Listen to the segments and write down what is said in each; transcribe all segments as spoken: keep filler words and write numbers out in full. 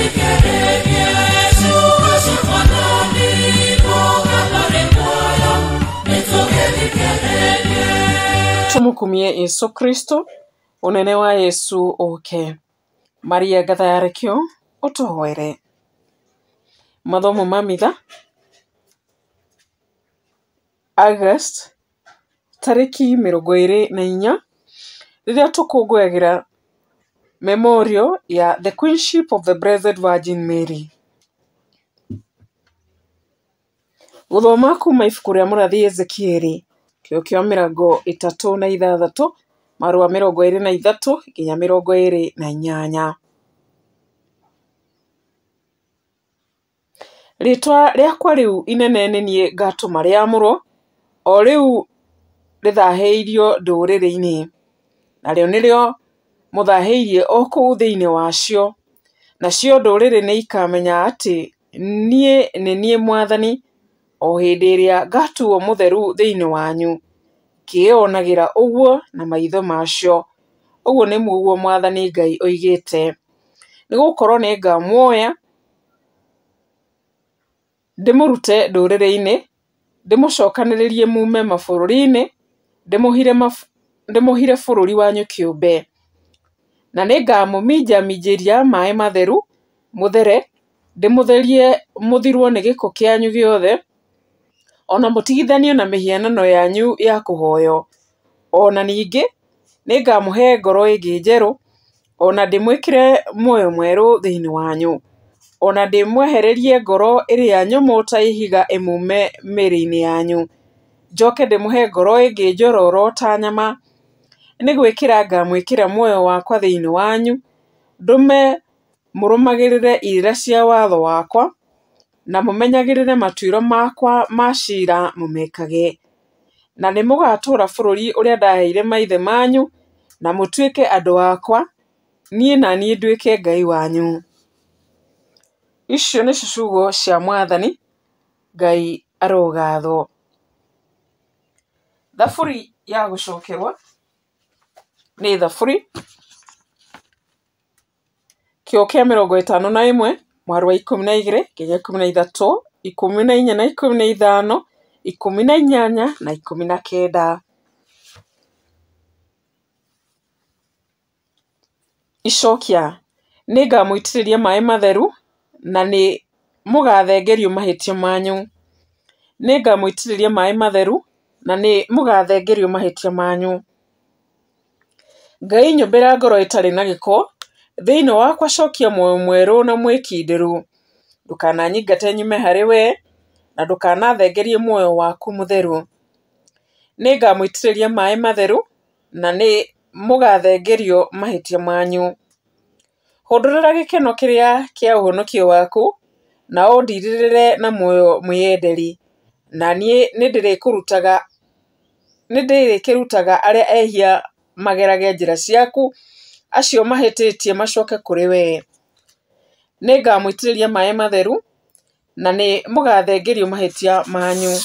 Tumukumie Yesu Kristo, unene wa Yesu oke. Maria gathayarekio, utuhoere. Mathomo ma mitha. August, tariki mirongo iri na inya, riria tukungũyagira memorial ya the Queenship of the Blessed Virgin Mary. Guthoma kuma ibuku ria mũrathi Ezekieli, kĩo kĩa mĩrongo ĩtatũ na ithathatũ, marũa mĩrongo ĩrĩ na ithatũ nginya mĩrongo ĩrĩ na inyanya. Rĩtwa rĩakwa rĩu inene nĩ niĩ ngatũma rĩamũrwo, o rĩu rĩthahĩirio ndũrĩrĩ-inĩ, narĩo nĩrĩo mũthahĩirie o kũu thĩinĩ wacio, nacio ndũrĩrĩ nĩ ikamenya atĩ niĩ nĩ niĩ Mwathani, o hĩndĩ ĩrĩa ngatuo mũtheru thĩinĩ wanyu, kĩĩonagĩra ũguo na maitho macio. Ũguo nĩ muoguo Mwathani Ngai oigĩte. Nĩ gũkorwo nĩ ngamuoya ndĩmũrute ndũrĩrĩ-inĩ, ndĩmũcokanĩrĩrie mume mabũrũri-inĩ, ndĩmũhire maf... ndĩmũhire bũrũri wanyu kĩũmbe, na nĩ ngamũminjaminjĩria maĩ matheru mũthere, ndĩmũtherie mũthirwo nĩ gĩko kĩanyu gĩothe, ona mũtigithanio na mĩhianano yanyu ya kũhoyo. Ona ningĩ nĩ ngamũhe ngoro ĩngĩ njerũ, ona ndĩmwĩkĩre muoyo mwerũ thĩinĩ wanyu, ona ndĩmwehererie ngoro ĩrĩa nyũmũ ta ihiga ĩmume mĩĩrĩ-inĩ yanyu, njoke ndĩmũhe ngoro ĩngĩ njororo ta nyama. Nĩ gwĩkĩra ngamwĩkĩra muoyo wakwa thĩinĩ wanyu, ndũme mũrũmagĩrĩre irĩra cia watho wakwa, na mũmenyagĩrĩre matuĩro makwa ma ciira mũmekage. Na nĩ mũgatũũra bũrũri ũrĩa ndaheire maithe manyu, na mũtuĩke andũ akwa, niĩ na niĩ nduĩke Ngai wanyu. Icio nĩ ciugo cia Mwathani, Ngai arogathwo. Thaburi ya gũcokerwa nĩ thaburi kĩo kĩa mĩrongo ĩtano na ĩmwe, mwarĩ wa ikũmi na igĩrĩ nginya ikũmi na ithatũ, ikũmi na inya na ikũmi na ithano, ikũmi na inyanya na ikũmi na kenda. Icokia, nĩ ngamũitĩrĩria maĩ matheru, na nĩ mũgathengerio mahĩtia manyu. Nĩ ngamũitĩrĩria maĩ matheru, na nĩ mũgathengerio mahĩtia manyu. Ngai nyũmbĩra ngoro ĩtarĩ na gĩko, thĩinĩ wakwa cokia muoyo mwerũ na mwĩkindĩru. Ndũkananyingate nyume harĩ we, na ndũkanathengerie muoyo waku mũtheru. Nĩ ngamũitĩrĩria maĩ matheru, na nĩ mũgathengerio mahĩtia manyu. Hũndũrĩra gĩkeno kĩrĩa kĩa ũhonokio waku, na ũndirĩrĩre na muoyo mwĩyenderi, na niĩ nĩ ndĩrĩkũrutaga nĩ ndĩrĩkĩrutaga arĩa ehia magerage njĩra ciaku, acio mahĩtĩtie macoke kũrĩ we. Nĩ ngamũitĩrĩria maĩ matheru, na nĩ mũgathengerio mahĩtia manyu.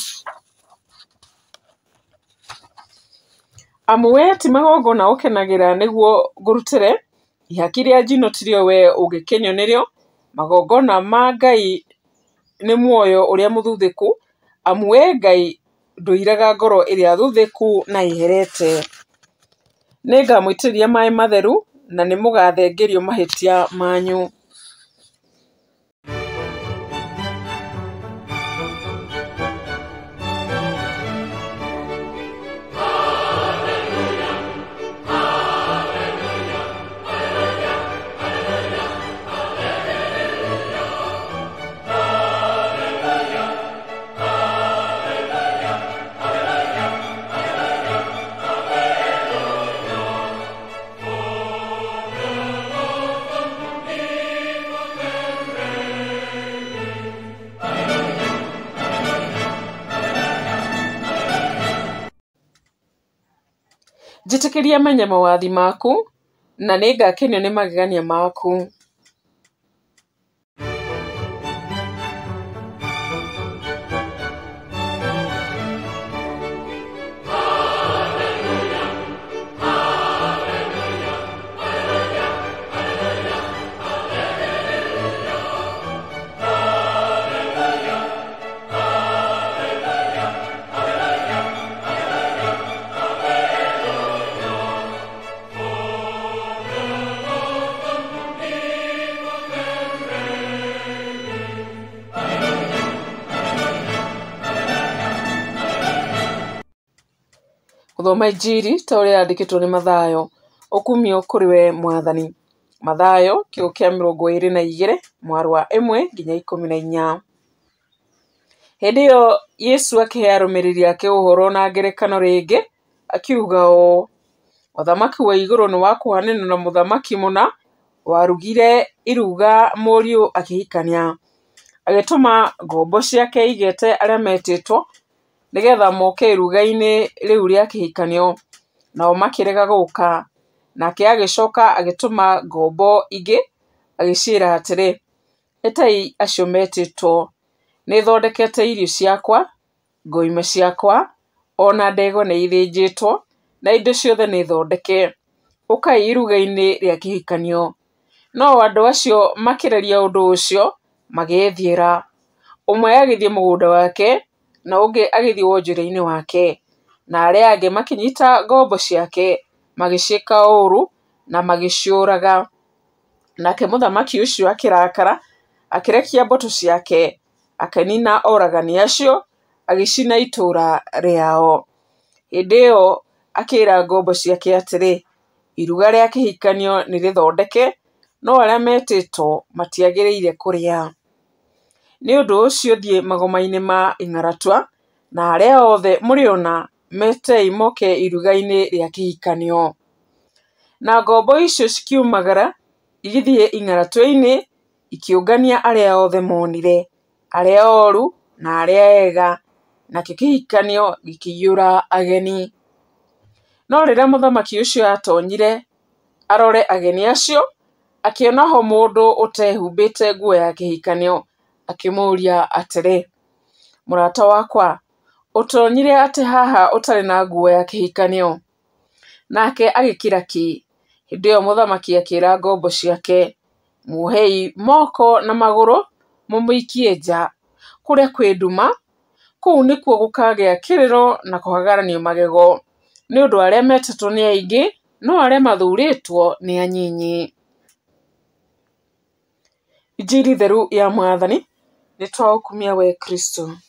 Amu we ti magongona ũkenagĩra nĩguo ngũrutĩre, ihaki rĩa njino tirio we ũngĩkenio nĩrĩo. Magongona ma Ngai nĩ muoyo ũrĩa mũthuthĩku, amu we Ngai ndũiraga ngoro ĩrĩa thuthĩku na iherete. Nĩ ngamũitĩrĩria maĩ matheru, na nĩ mũgathengerio mahĩtia manyu. Njĩtĩkĩria menye mawathi maku, na nĩ ngakenio nĩ magegania maku. Gũthoma injiri ta ũrĩa yandĩkĩtwo nĩ Mathayo. Ũkumio kũrĩ we Mwathani. Mathayo kiugũ kĩa mĩrongo ĩrĩ na igĩrĩ mwaro wa ĩmwe nginya ikũmi na inya. Hĩndĩ ĩyo Yesu akĩhe arũmĩrĩri ake ũhoro na ngerekano rĩngĩ akiuga ũũ: ũthamaki wa igũrũ nĩ wa kũhanana na mũthamaki mũna warugire iruga mũriũ akĩhikania. Agĩtũma ngombo ciake igete arĩa metĩtwo nĩgetha moke iruga-inĩ rĩu rĩa kĩhikanio, nao makĩrega gũka. Nake agĩcoka agĩtũma ngombo ingĩ agĩciĩra atĩrĩ, ĩtai acio metĩtwo, nĩthondekete irio ciakwa, ngoime ciakwa, ona ndegwa nĩ ithĩnjĩtwo, na indo ciothe nĩ thondeke. Ũkai iruga-inĩ rĩa kĩhikanio. No andũ acio makĩreria ũndũ ũcio magĩethiĩra, ũmwe agĩthiĩ mũgũnda wake na ũngĩ agĩthiĩ wonjoria-inĩ wake, na arĩa angĩ makĩnyita ngombo ciake magĩciĩka ũũru na magĩciũraga. Nake mũthamaki ũcio akĩrakara, akĩrekia mbũtũ ciake, akĩnina oragani acio, agĩcina itũũra rĩao. Hĩndĩ ĩyo akĩĩra ngombo ciake atĩrĩ, iruga rĩa kĩhikanio nĩ rĩthondeke, no arĩa metĩtwo matiagĩrĩire kũrĩa. Nĩ ũndũ ũcio thiĩ magoma-inĩ ma ing'aratua, na arĩa othe mũrĩona metei moke iruga-inĩ rĩa kĩhikanio. Na ngombo icio cikiumagara igĩthiĩ ing'aratua-inĩ ikĩũngania arĩa othe monire, arĩa oru na arĩa ega, nakĩo kĩhikanio gĩkĩiyũra ageni. No rĩrĩa mũthamaki ũcio atonyire arore ageni acio, akĩona ho mũndũ ũtehumbĩte nguo ya kĩhikanio, akĩmũũria atĩrĩ, mũrata wakwa, ũtonyire atĩ haha ũtarĩ na nguo ya kĩhikanio? Nake agĩkĩra ki. Hĩndĩ ĩyo mũthamaki akĩĩra ngombo ciake, muohei moko na magũrũ mũmũikie nja, kũrĩa kwĩ nduma, kũu nĩkuo gũkagĩa kĩrĩro na kũhagaranio magego, nĩ ũndũ arĩa metĩtwo nĩ aingĩ, no arĩa mathurĩtwo nĩ anyinyi. Injiri theru ya Mwathani. Nĩ twaũkumia we Kristo.